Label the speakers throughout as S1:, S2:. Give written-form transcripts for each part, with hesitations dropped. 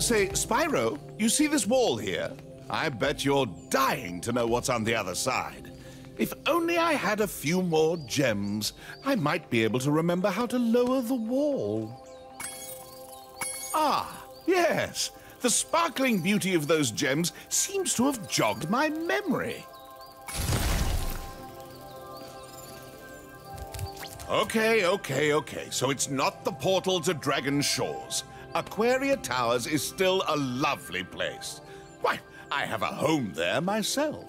S1: Say, Spyro, you see this wall here? I bet you're dying to know what's on the other side. If only I had a few more gems, I might be able to remember how to lower the wall. Ah, yes. The sparkling beauty of those gems seems to have jogged my memory. Okay. So it's not the portal to Dragon Shores. Aquaria Towers is still a lovely place. Why, I have a home there myself.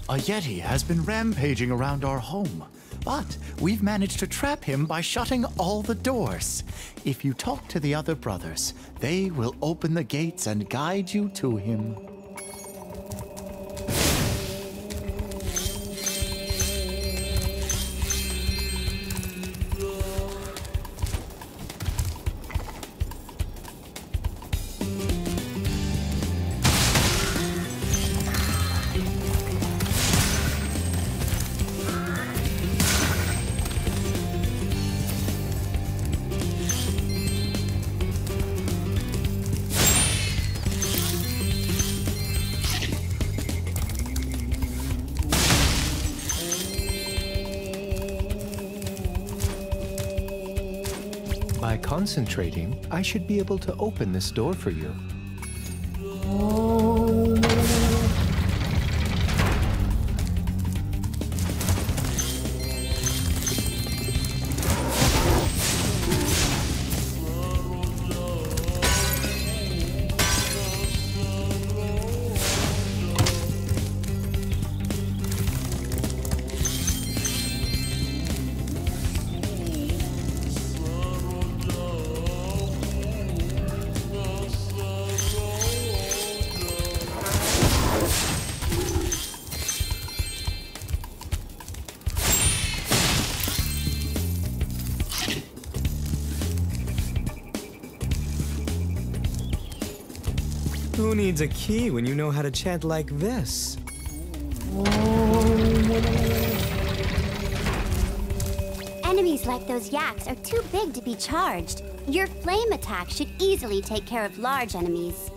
S2: A Yeti has been rampaging around our home, but we've managed to trap him by shutting all the doors. If you talk to the other brothers, they will open the gates and guide you to him.
S3: By concentrating, I should be able to open this door for you.
S4: Who needs a key when you know how to chant like this?
S5: Enemies like those yaks are too big to be charged. Your flame attack should easily take care of large enemies.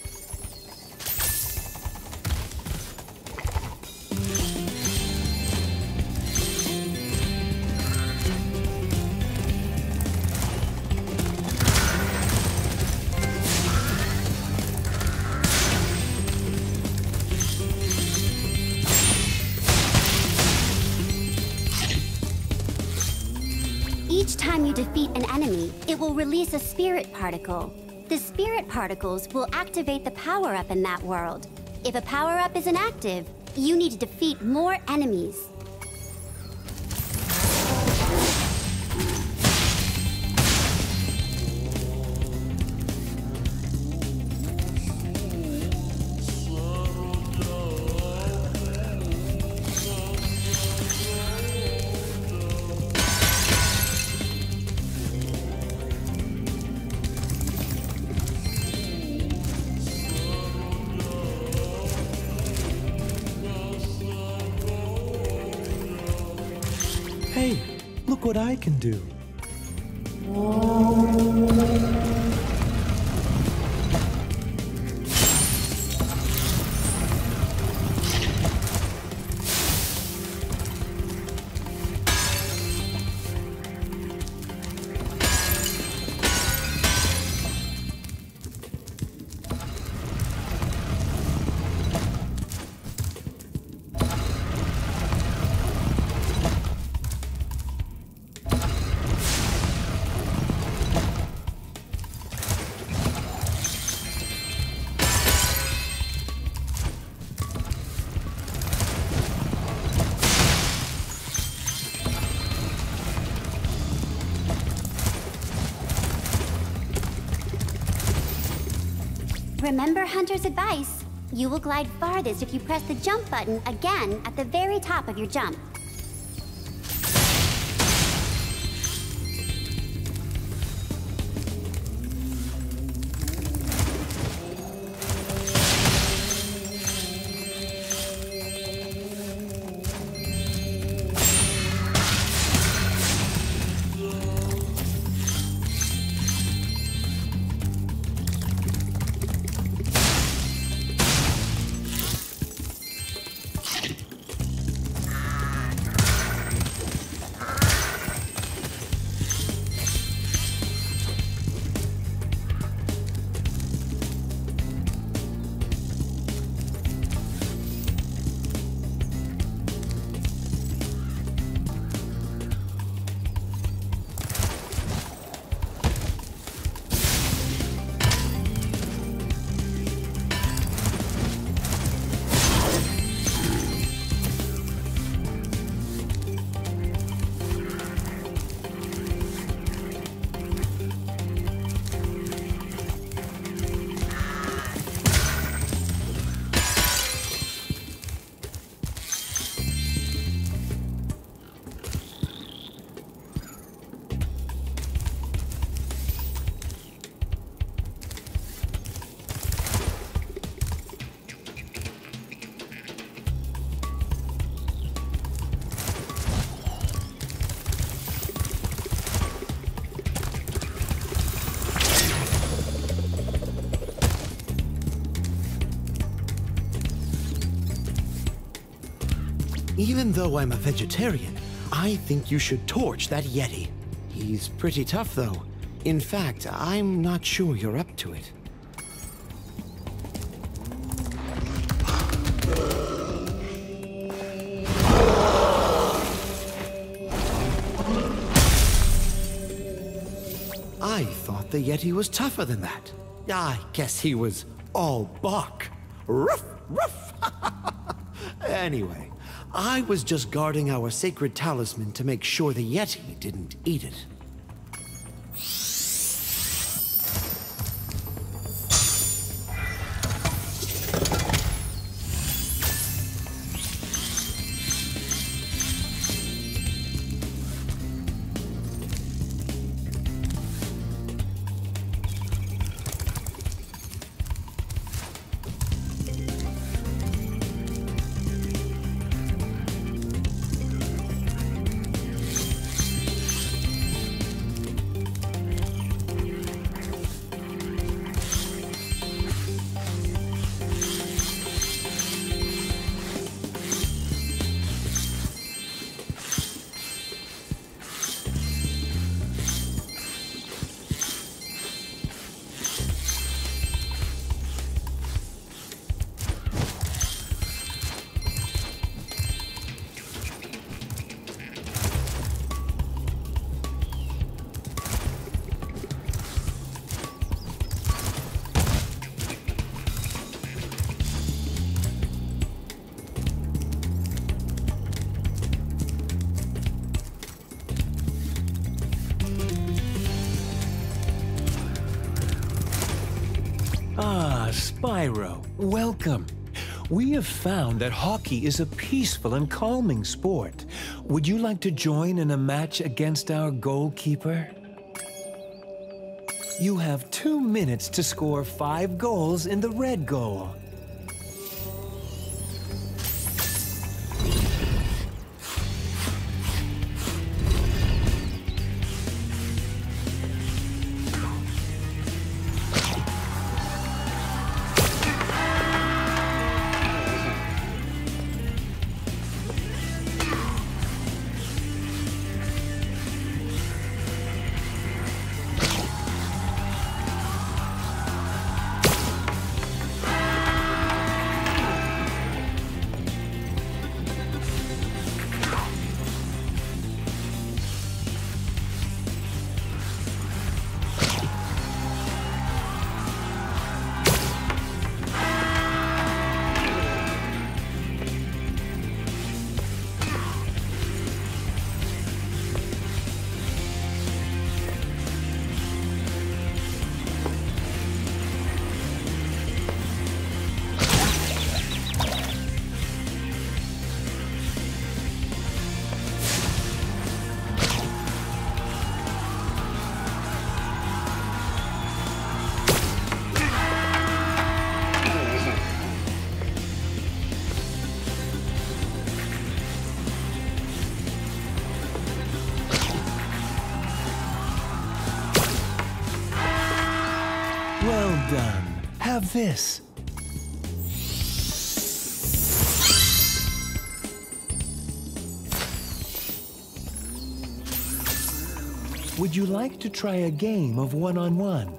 S5: Each time you defeat an enemy, it will release a spirit particle. The spirit particles will activate the power-up in that world. If a power-up is inactive, you need to defeat more enemies.
S4: Hey, look what I can do.
S5: Remember Hunter's advice. You will glide farthest if you press the jump button again at the very top of your jump.
S6: Even though I'm a vegetarian, I think you should torch that Yeti. He's pretty tough, though. In fact, I'm not sure you're up to it. I thought the Yeti was tougher than that. I guess he was all bark. Ruff, ruff. Anyway, I was just guarding our sacred talisman to make sure the Yeti didn't eat it.
S3: Ah, Spyro, welcome. We have found that hockey is a peaceful and calming sport. Would you like to join in a match against our goalkeeper? You have 2 minutes to score 5 goals in the red goal. Well done. Have this. Would you like to try a game of one-on-one?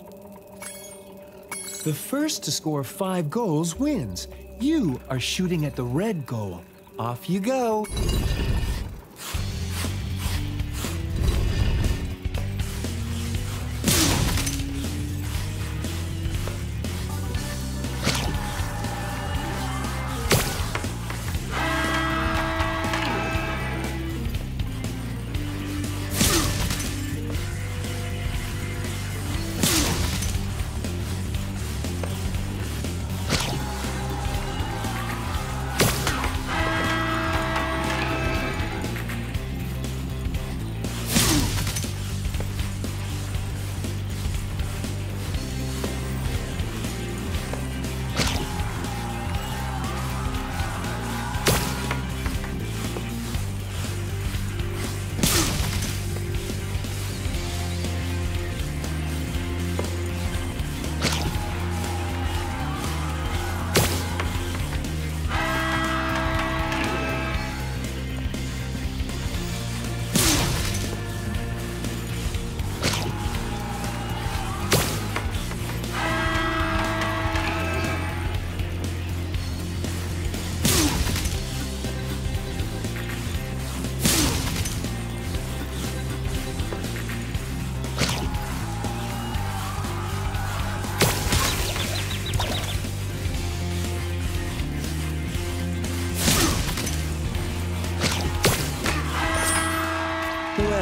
S3: The first to score 5 goals wins. You are shooting at the red goal. Off you go.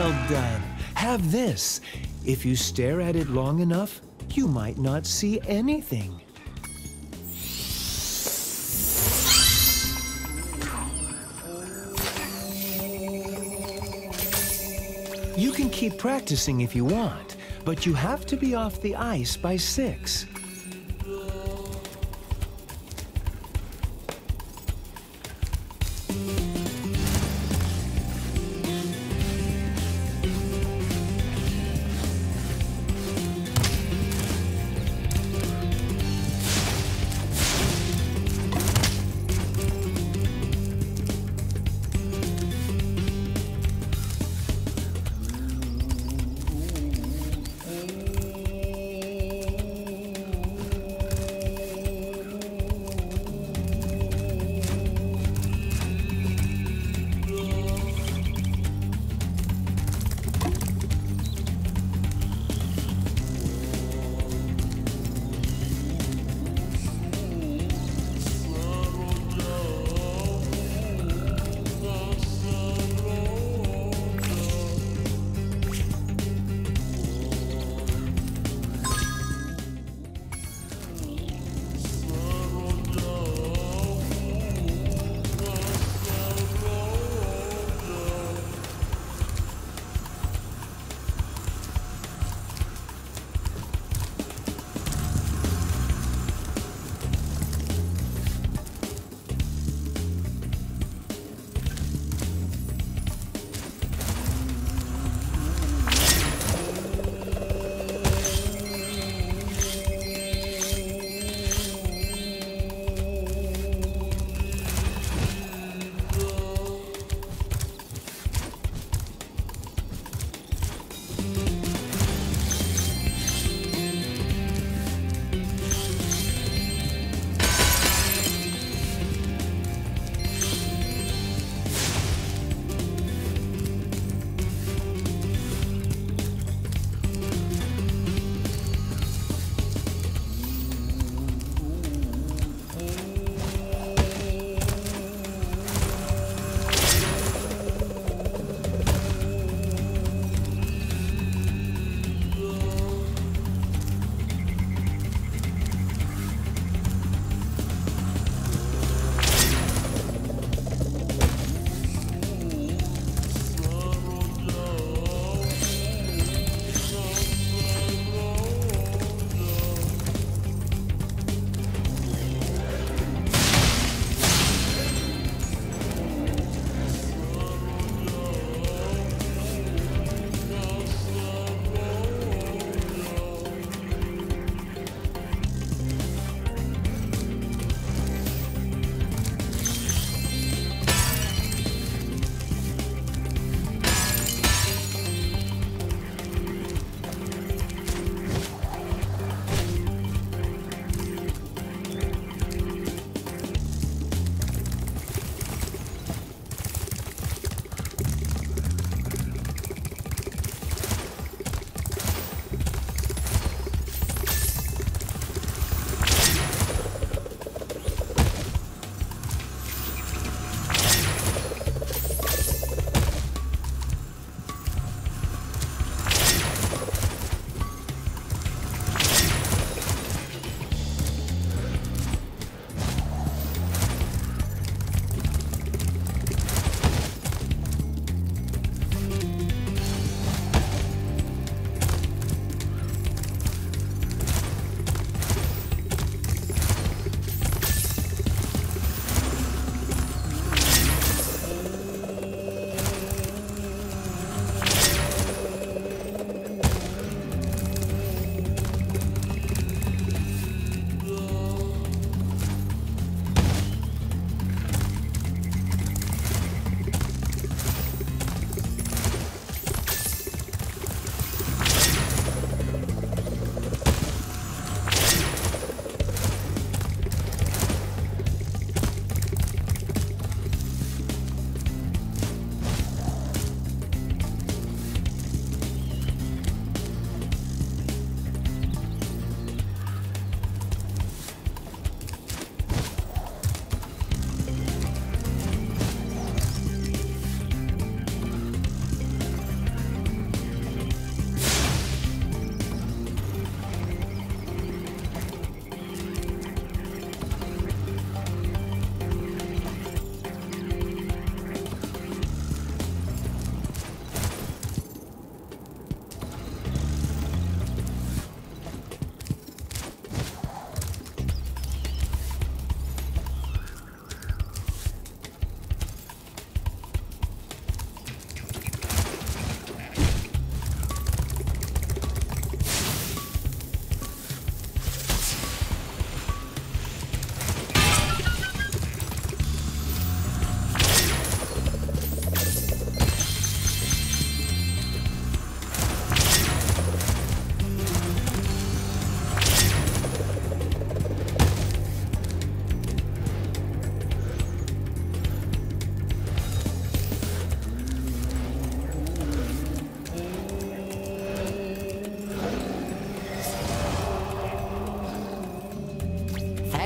S3: Well done. Have this. If you stare at it long enough, you might not see anything. You can keep practicing if you want, but you have to be off the ice by 6.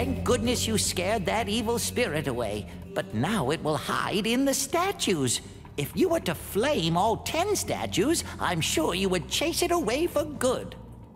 S7: Thank goodness you scared that evil spirit away. But now it will hide in the statues. If you were to flame all 10 statues, I'm sure you would chase it away for good.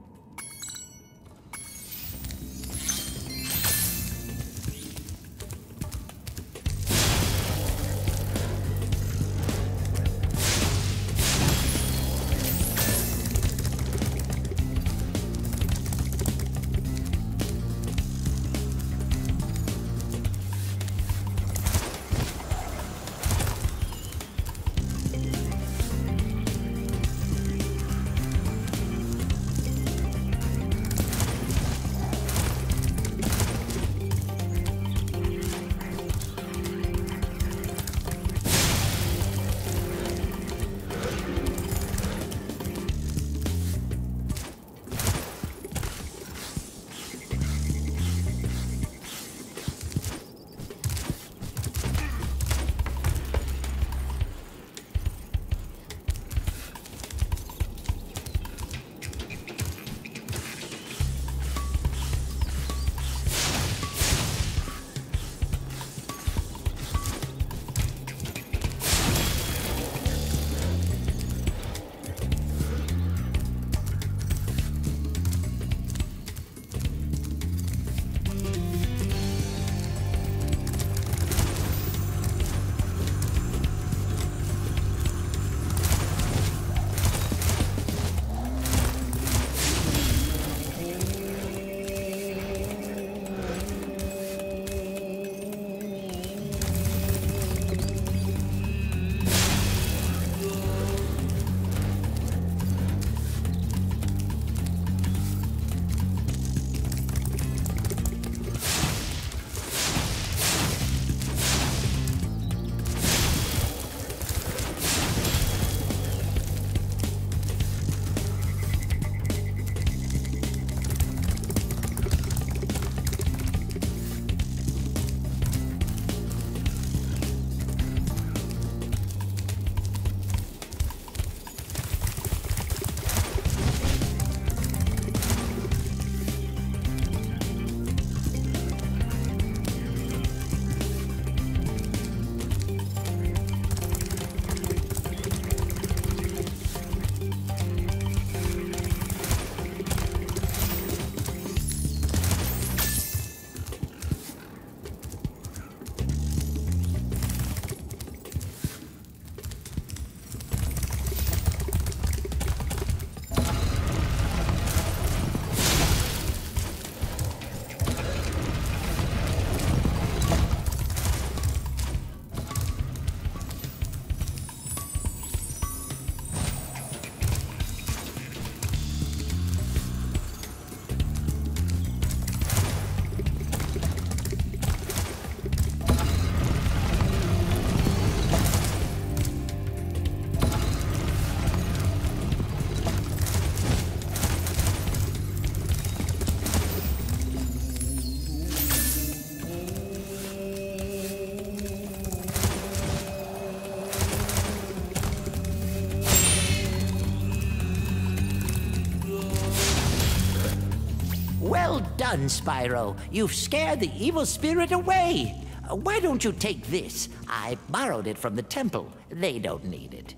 S7: Well done, Spyro. You've scared the evil spirit away. Why don't you take this? I borrowed it from the temple. They don't need it.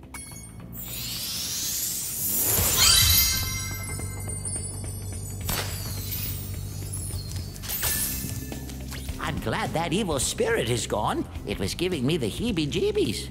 S7: I'm glad that evil spirit is gone. It was giving me the heebie-jeebies.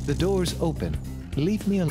S3: The door's open. Leave me alone.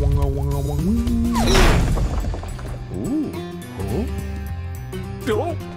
S3: Ooh. Oh.